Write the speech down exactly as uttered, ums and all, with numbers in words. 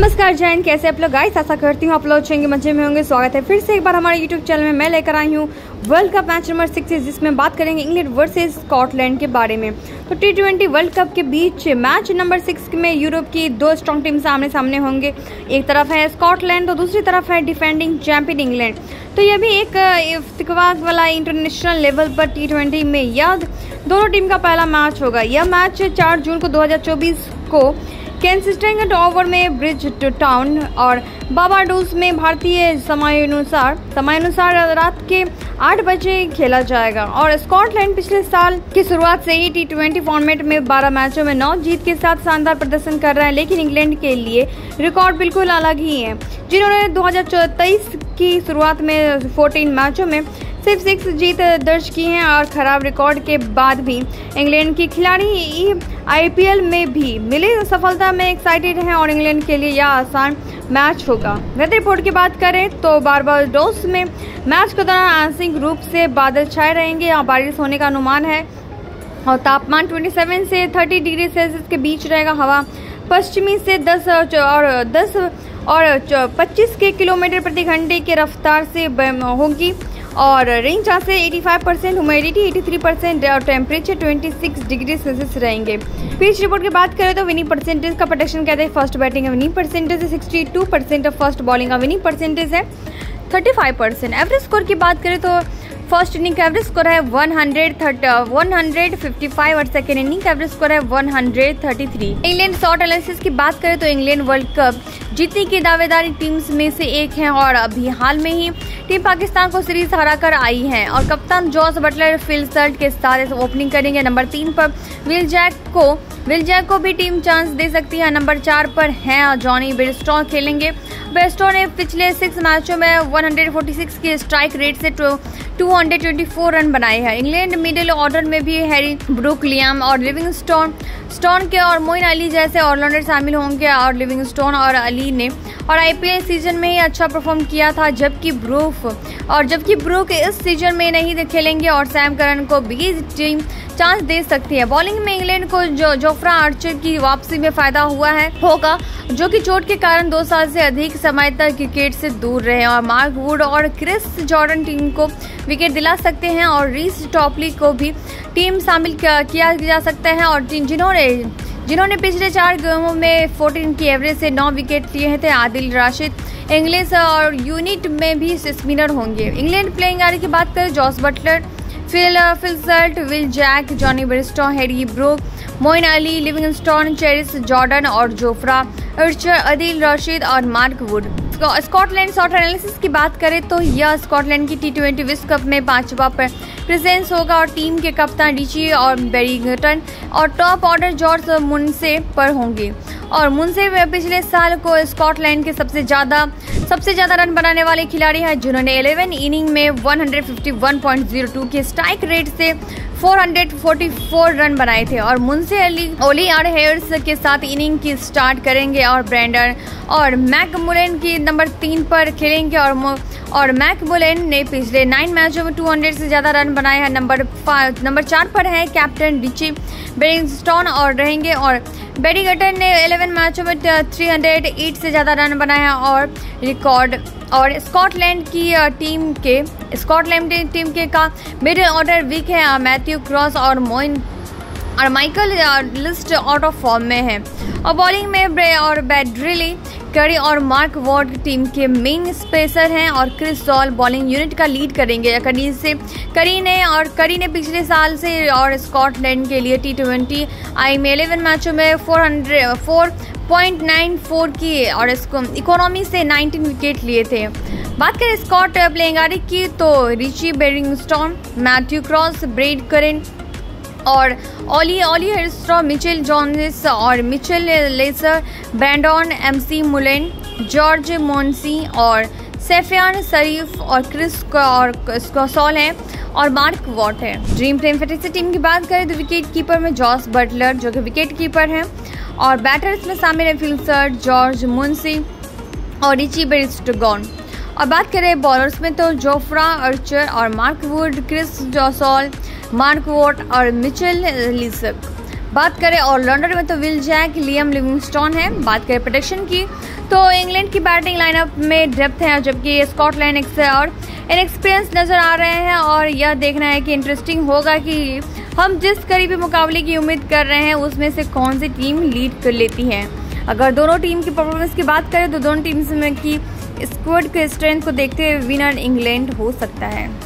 नमस्कार जैन, कैसे आप लोग गाइस? आशा करती हूँ आप लोग अच्छे मजे में होंगे। स्वागत है फिर से एक बार हमारे यूट्यूब चैनल में। मैं लेकर आई हूँ world cup match number six, जिसमें बात करेंगे इंग्लैंड वर्सेस स्कॉटलैंड के बारे में। तो टी ट्वेंटी वर्ल्ड कप के बीच मैच नंबर सिक्स में यूरोप की दो स्ट्रॉन्ग टीम सामने सामने होंगे। एक तरफ है स्कॉटलैंड तो दूसरी तरफ है डिफेंडिंग चैंपियन इंग्लैंड। तो यह भी एक इफ्तिकार वाला इंटरनेशनल लेवल पर टी ट्वेंटी में यह दोनों टीम का पहला मैच होगा। यह मैच चार जून को दो हज़ार चौबीस को केंसिंगटन ओवर में ब्रिज टाउन और बारबाडोस में भारतीय समयानुसार समयानुसार रात के आठ बजे खेला जाएगा। और स्कॉटलैंड पिछले साल की शुरुआत से ही टी ट्वेंटी फॉर्मेट में बारह मैचों में नौ जीत के साथ शानदार प्रदर्शन कर रहा है, लेकिन इंग्लैंड के लिए रिकॉर्ड बिल्कुल अलग ही है, जिन्होंने दो हज़ार तेईस की शुरुआत में चौदह मैचों में सिर्फ सिक्स जीत दर्ज की हैं। और खराब रिकॉर्ड के बाद भी इंग्लैंड के खिलाड़ी आईपीएल में भी मिली सफलता में एक्साइटेड हैं और इंग्लैंड के लिए यह आसान मैच होगा। वेदर रिपोर्ट की बात करें तो बारबाडोस में मैच के दौरान आंशिक रूप से बादल छाए रहेंगे और बारिश होने का अनुमान है और तापमान सत्ताईस से तीस डिग्री सेल्सियस के बीच रहेगा। हवा पश्चिमी से दस और दस और पच्चीस के किलोमीटर प्रति घंटे की रफ्तार से होगी और रेन चांस से पचासी परसेंट, ह्यूमिडिटी तिरासी परसेंट और टेम्परेचर छब्बीस डिग्री सेल्सियस रहेंगे। पिच रिपोर्ट की बात करें तो विनिंग परसेंटेज का प्रेडिक्शन कहते हैं फर्स्ट बैटिंग का विनिंग परसेंटेज है बासठ परसेंट और फर्स्ट बॉलिंग का विनिंग परसेंटेज है पैंतीस परसेंट। एवरेज स्कोर की बात करें तो फर्स्ट इनिंग का एवरेज स्कोर है एक सौ पचपन और सेकेंड इनिंग का एवरेज स्कोर है एक सौ तैंतीस। इंग्लैंड शॉट एनालिसिस की बात करें तो इंग्लैंड वर्ल्ड कप जीतने की दावेदारी टीम्स में से एक है और अभी हाल में ही टीम पाकिस्तान को सीरीज हराकर आई है। और कप्तान जॉस बटलर फिल सर्ट के साथ ओपनिंग करेंगे। नंबर तीन पर विल जैक को विल जैक को भी टीम चांस दे सकती है। नंबर चार पर हैं जॉनी बेयरस्टो खेलेंगे। बेयरस्टो ने पिछले सिक्स मैचों में एक सौ छियालीस की स्ट्राइक रेट से दो सौ चौबीस रन बनाए हैं। इंग्लैंड मिडिल ऑर्डर में भी हैरी ब्रूक, लियाम और लिविंगस्टोन स्टोन के और मोइन अली जैसे ऑलराउंडर शामिल होंगे। और लिविंगस्टोन और अली ने और आईपीएल सीजन में ही अच्छा परफॉर्म किया था, जबकि ब्रूक और जबकि ब्रूक इस सीजन में नहीं खेलेंगे और सैम करन को भी टीम चांस दे सकती है। बॉलिंग में इंग्लैंड को जो जोफ्रा आर्चर की वापसी में फायदा हुआ है होगा, जो कि चोट के कारण दो साल से अधिक समय तक क्रिकेट से दूर रहे। और मार्क वुड और क्रिस जॉर्डन टीम को विकेट दिला सकते हैं और रीस टॉपली को भी टीम शामिल किया जा सकता है। और जिन्होंने जिन्होंने पिछले चार गेमों में चौदह की एवरेज से नौ विकेट लिए थे। आदिल राशिद इंग्लिश और यूनिट में भी स्पिनर होंगे। इंग्लैंड प्लेइंग एलेवन की बात करें Jos Buttler, Phil Phil Salt, Will Jack, Johnny Bairstow, Harry Brook, Moeen Ali, Livingstone, Chris Jordan और जोफ्रा आर्चर, आदिल राशिद और Mark Wood. Scotland squad analysis की बात करें तो यह स्कॉटलैंड की टी ट्वेंटी विश्व कप में पांचवा प्रेजेंस होगा और टीम के कप्तान रिची और बेरिंगटन और टॉप ऑर्डर जॉर्ज मुनसे पर होंगे। और मुनसे पिछले साल को स्कॉटलैंड के सबसे ज्यादा सबसे ज्यादा रन बनाने वाले खिलाड़ी हैं, जिन्होंने ग्यारह इनिंग में एक सौ इक्यावन पॉइंट शून्य दो के स्ट्राइक रेट से चार सौ चौवालीस रन बनाए थे। और मुनसे अली ओली और हेयर्स के साथ इनिंग की स्टार्ट करेंगे और ब्रेंडन और मैकमुलेन की नंबर तीन पर खेलेंगे। और और मैकमुलेन ने पिछले नाइन मैचों में दो सौ से ज्यादा रन बनाए हैं। नंबर पाँच नंबर चार पर है कैप्टन रिची बेरिंगस्टोन और रहेंगे। और बेरिंगटन ने ग्यारह मैचों में तीन सौ आठ से ज्यादा रन बनाए हैं और रिकॉर्ड। और स्कॉटलैंड की टीम के स्कॉटलैंड टीम के का मिडिल ऑर्डर वीक है। मैथ्यू क्रॉस और मोइन और Michael Leask out of form में है। और बॉलिंग में ब्रे और बैड्रिली करी और मार्क वॉर्ड टीम के मेन स्पेसर हैं और क्रिस सॉल बॉलिंग यूनिट का लीड करेंगे। करी से करी ने और करी ने पिछले साल से और स्कॉटलैंड के लिए टी ट्वेंटी आई में ग्यारह मैचों में चार पॉइंट नौ चार की और इसको इकोनॉमी से उन्नीस विकेट लिए थे। बात करें स्कॉट प्लेइंग एलेवन की तो Richie Berrington, Matthew Cross, Brad Currie और Ollie Ollie Hairs, Michael Jones और Michael Leask, Brandon McMullen, George Munsey और सेफियान शरीफ और क्रिस और सॉल हैं और मार्क वॉट है। ड्रीम टीम फैंटेसी टीम की बात करें तो विकेट कीपर में जॉस बटलर, जो कि विकेट कीपर हैं, और बैटर्स में शामिल है फिल सर्ट, जॉर्ज मुनसी और रिची बेयरस्टो। और बात करें बॉलर्स में तो जोफ्रा आर्चर और Mark Wood, Chris Sole, Mark Watt और मिचेल लिसक। बात करें ऑलराउंडर में तो विल जैक, लियम लिविंगस्टोन है। बात करें प्रोटेक्शन की तो इंग्लैंड की बैटिंग लाइनअप में डेप्थ है, जबकि स्कॉटलैंड और इनएक्सपीरियंस नजर आ रहे हैं। और यह देखना है कि इंटरेस्टिंग होगा कि हम जिस करीबी मुकाबले की उम्मीद कर रहे हैं उसमें से कौन सी टीम लीड कर लेती है। अगर दोनों टीम की परफॉर्मेंस की बात करें तो दोनों टीम्स में की स्क्वाड के स्ट्रेंथ को देखते हुए विनर इंग्लैंड हो सकता है।